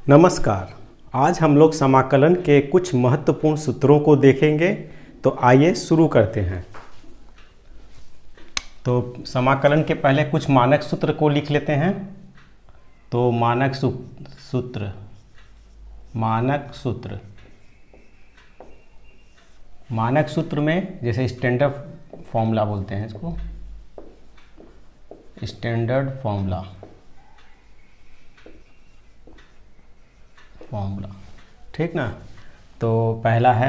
नमस्कार। आज हम लोग समाकलन के कुछ महत्वपूर्ण सूत्रों को देखेंगे। तो आइए शुरू करते हैं। तो समाकलन के पहले कुछ मानक सूत्र को लिख लेते हैं। तो मानक सूत्र में जैसे स्टैंडर्ड फॉर्मूला बोलते हैं इसको, स्टैंडर्ड फॉर्मूला ठीक ना। तो पहला है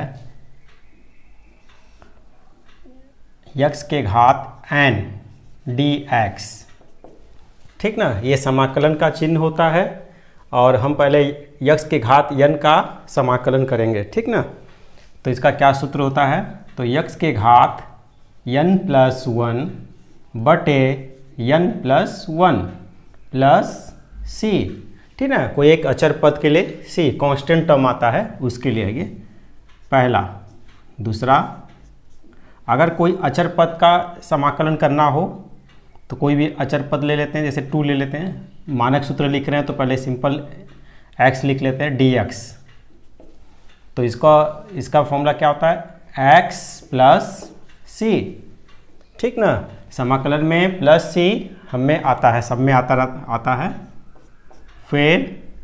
x के घात n dx, ठीक ना। ये समाकलन का चिन्ह होता है और हम पहले x के घात n का समाकलन करेंगे, ठीक ना। तो इसका क्या सूत्र होता है? तो x के घात n प्लस 1 बटे n प्लस 1 प्लस c, ठीक ना। कोई एक अचर पद के लिए c कांस्टेंट टर्म आता है, उसके लिए ये पहला। दूसरा, अगर कोई अचर पद का समाकलन करना हो तो कोई भी अचर पद ले लेते हैं, जैसे 2 ले लेते हैं। मानक सूत्र लिख रहे हैं तो पहले सिंपल x लिख लेते हैं dx। तो इसका फॉर्मूला क्या होता है? x प्लस c, ठीक ना। समाकलन में प्लस c हमें आता है, सब में आता है। फिर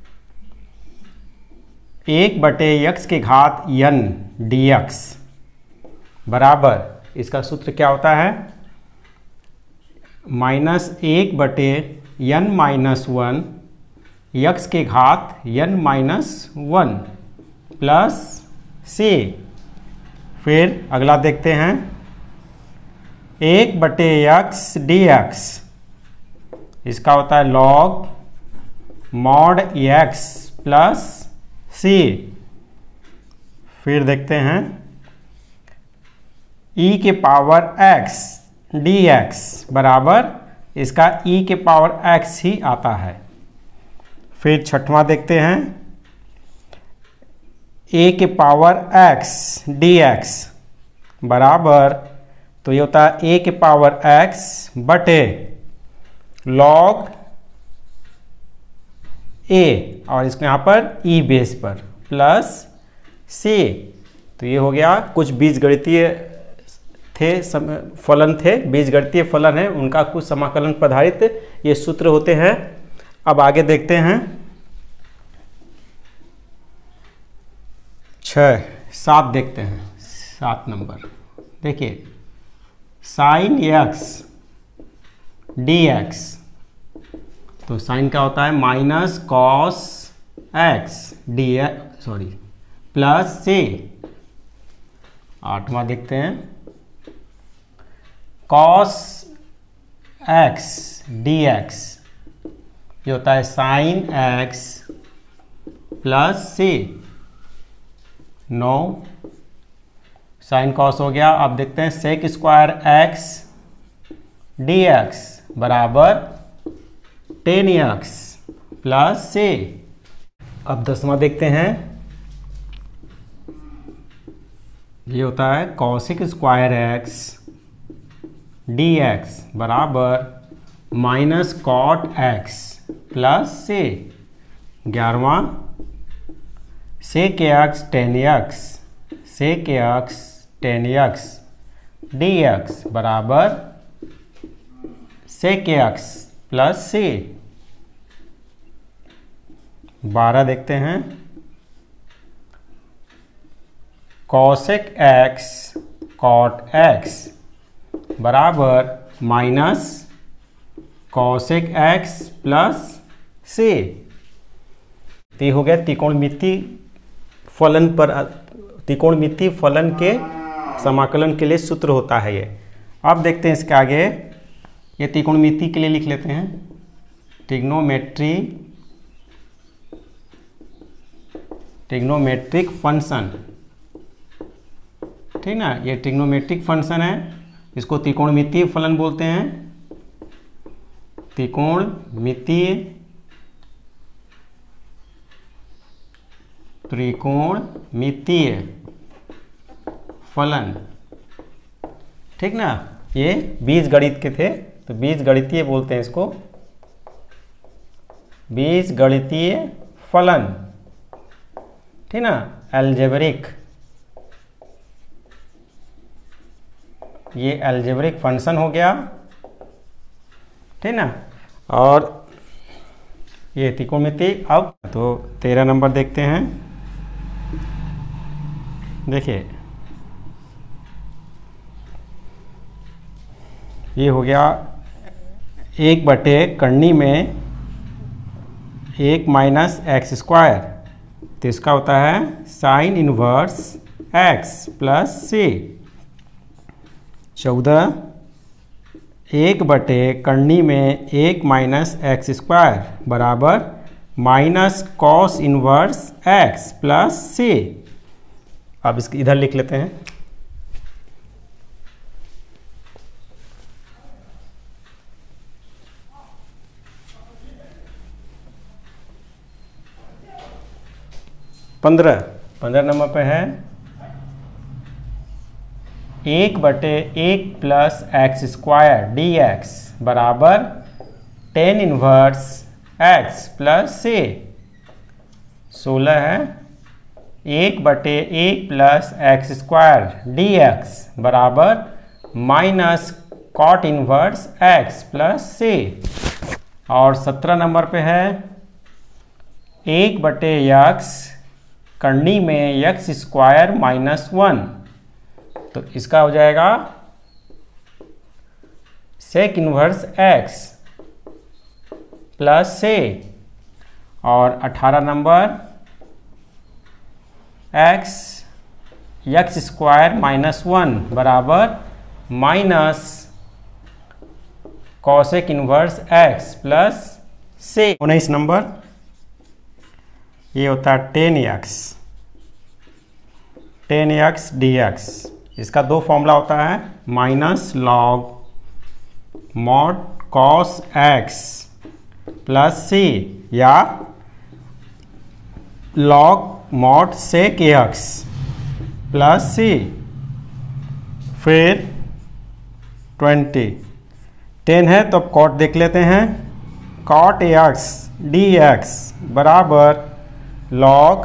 1 बटे x के घात n dx बराबर, इसका सूत्र क्या होता है? -1 बटे n माइनस 1 x के घात n माइनस 1 प्लस c। फिर अगला देखते हैं, 1 बटे x dx, इसका होता है log mod x plus c। फिर देखते हैं e के पावर x dx बराबर, इसका e के पावर x ही आता है। फिर छठवां देखते हैं, a के पावर x dx बराबर, तो ये होता है a के पावर x बटे log a, और इसको यहाँ पर e बेस पर प्लस c। तो ये हो गया, कुछ बीजगणितीय फलन थे, बीजगणितीय फलन है, उनका कुछ समाकलन पर आधारित ये सूत्र होते हैं। अब आगे देखते हैं 7 देखते हैं। 7 नंबर देखिए, साइन x dx, तो साइन क्या होता है? Minus cos x dx plus c। 8वां देखते हैं, कॉस x dx, ये होता है sine x plus c। 9 sine cos हो गया। अब देखते हैं सेक स्क्वायर x dx बराबर 10x प्लस c। अब 10वां देखते हैं, ये होता है कॉसिक स्क्वायर x dx बराबर minus cot x plus c। 11वां, सेक x 10x dx बराबर सेक x प्लस c। 12 देखते हैं, कॉसेक x कॉट x बराबर minus cosec x plus c। तो ये हो गया त्रिकोणमितीय फलन के समाकलन के लिए सूत्र होता है ये। अब देखते हैं इसके आगे, ये त्रिकोणमिति के लिए लिख लेते हैं, ट्रिग्नोमेट्रिक फंक्शन, ठीक ना। ये ट्रिग्नोमेट्रिक फंक्शन है, इसको त्रिकोणमितीय फलन बोलते हैं। त्रिकोणमितीय फलन, ठीक ना। ये बीजगणित के थे, तो बीजगणितीय बोलते हैं इसको, बीजगणितीय फलन, ठीक ना, अलजेब्रिक, ये अलजेब्रिक फंक्शन हो गया, ठीक ना। और ये त्रिकोणमिति। अब तो 13 नंबर देखते हैं। देखिए ये हो गया 1/करनी में 1 माइनस एक्स स्क्वायर, तो इसका होता है sine inverse x plus C. 14 1/करनी में 1 माइनस एक्स स्क्वायर बराबर minus cos inverse x plus C. अब इसको इधर लिख लेते हैं। पंद्रह नंबर पे है 1/1 plus x square d x बराबर tan inverse x plus C. 16 है 1/1 plus x square d x बराबर minus cot inverse x plus C. और 17 नंबर पे है 1/x करनी में एक्स स्क्वायर माइनस 1, तो इसका हो जाएगा सेक इनवर्स एक्स प्लस से। और 18 नंबर एक्स स्क्वायर माइनस 1 बराबर minus cosec inverse x plus C. 19 number ये होता है 10x dx। इसका दो फॉर्मूला होता है, minus log mod cos x plus C या log mod sec x plus C. फिर 10 है तो कॉट देख लेते हैं। कॉट एक्स डी एक्स बराबर log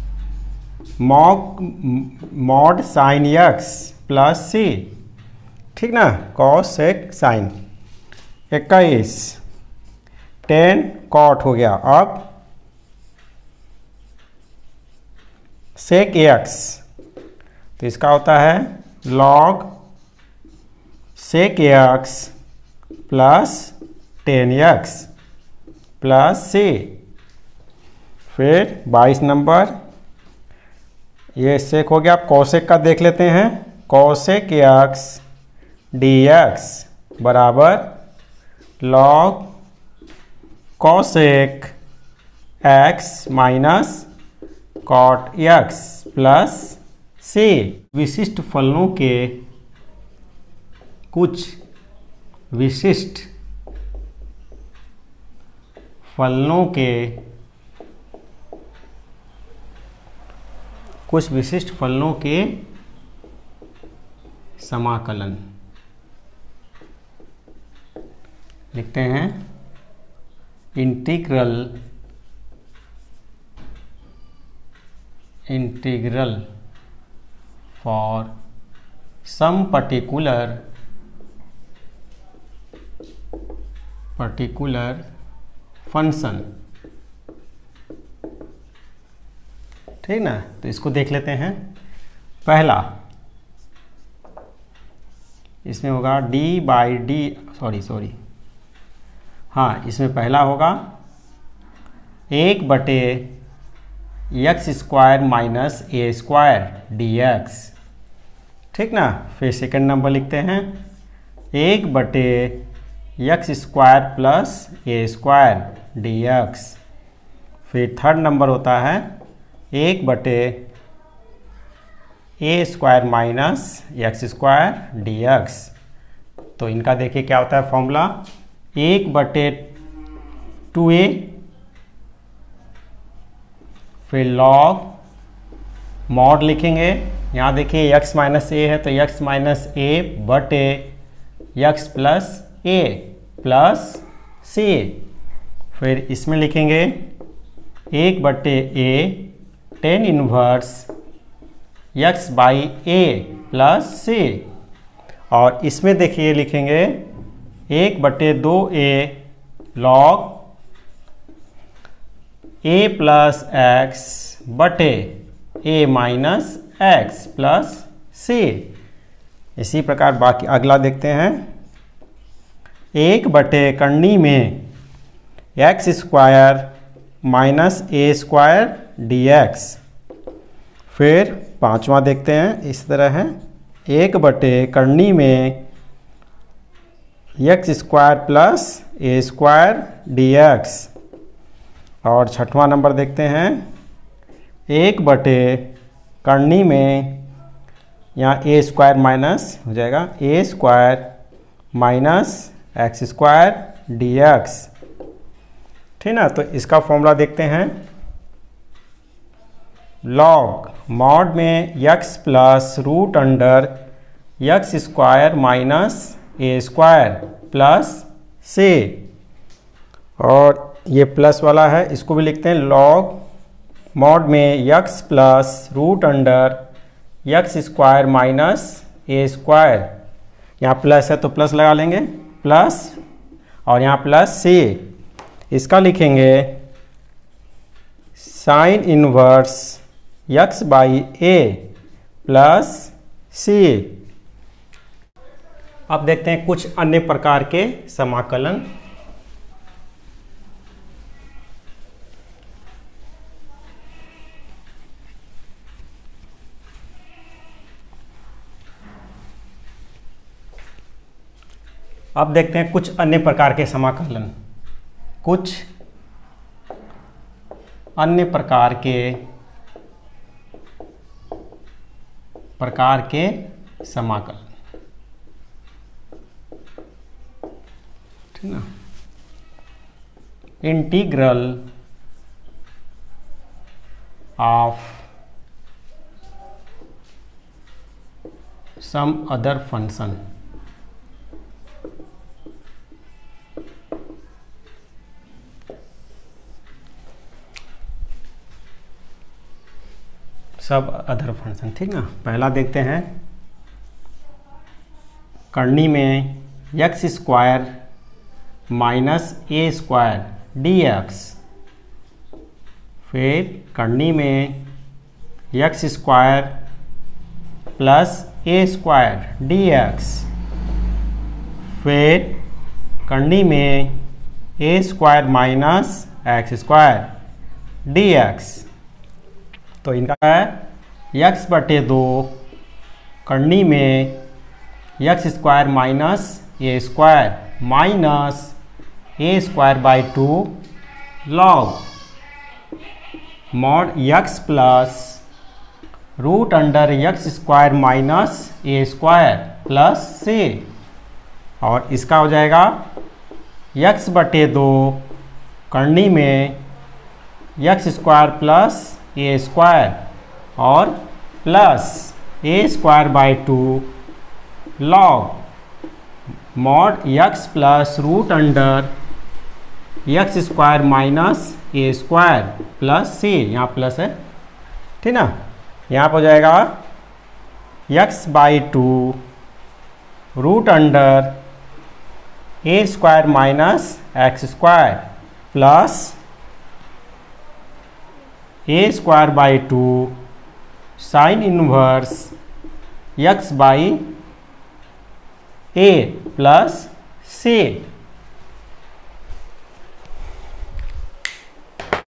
mod sine x plus C, ठीक ना, कॉस सेक साइन। 21 10 कॉट हो गया। अब सेक एक्स, तो इसका होता है log sec x plus 10x plus C. फिर 22 नंबर ये सेक हो गया। कॉसेक का देख लेते हैं। कॉसेक एक्स डी एक्स बराबर log cosec x minus cot x plus C. विशिष्ट फलनों के कुछ विशिष्ट फलनों के समाकलन लिखते हैं। Integral for some particular function, ठीक ना। तो इसको देख लेते हैं। पहला इसमें होगा सॉरी हाँ, इसमें पहला होगा 1/x square minus a square d x, ठीक ना। फिर सेकंड नंबर लिखते हैं 1/x square plus a square d x. फिर थर्ड नंबर होता है 1/a square minus x square d x. तो इनका देखिए क्या होता है फॉर्मूला, 1/2a, फिर लॉग मॉड लिखेंगे। यहाँ देखिए x माइनस ए है तो x माइनस ए बटे x plus a plus C. फिर इसमें लिखेंगे 1/a tan इनवर्स x by a plus c। और इसमें देखिए लिखेंगे 1/2a log a plus x बटे a minus x plus c। इसी प्रकार बाकी अगला देखते हैं। 1/करनी में x square minus a square dx। फिर पांचवा देखते हैं, इस तरह है 1/करनी में x square plus a square dx। और छठवां नंबर देखते हैं 1/करनी में यहाँ a स्क्वायर माइनस हो जाएगा a square minus x square dx। ठीक ना, तो इसका फॉर्मूला देखते हैं। लॉग मॉड में x plus root under x square minus a square plus c। और ये प्लस वाला है, इसको भी लिखते हैं लॉग मॉड में x plus root under x square minus a square. यहाँ प्लस है तो प्लस लगा लेंगे, प्लस और यहाँ प्लस c। इसका लिखेंगे sine inverse x by a plus c। अब देखते हैं कुछ अन्य प्रकार के समाकलन। अब देखते हैं कुछ अन्य प्रकार के समाकलन। कुछ अन्य प्रकार के समाकलन, ठीक ना। Integral of some other function. सब अदर फंक्शन, ठीक ना। पहला देखते हैं, करनी में x square minus a square dx। फिर करनी में x square plus a square dx। फिर करनी में a square minus x square dx। तो इनका है x/2 करनी में x square minus a square minus a square by 2 log mod x plus root under x square minus a square plus c। और इसका हो जाएगा x/2 करनी में x square plus a square और plus a square by 2 log mod x plus root under x square minus a square plus c। यहाँ plus है, ठीक ना। यहाँ पर हो जाएगा x by 2 root under a square minus x square plus a square by 2 sine inverse x by a plus c।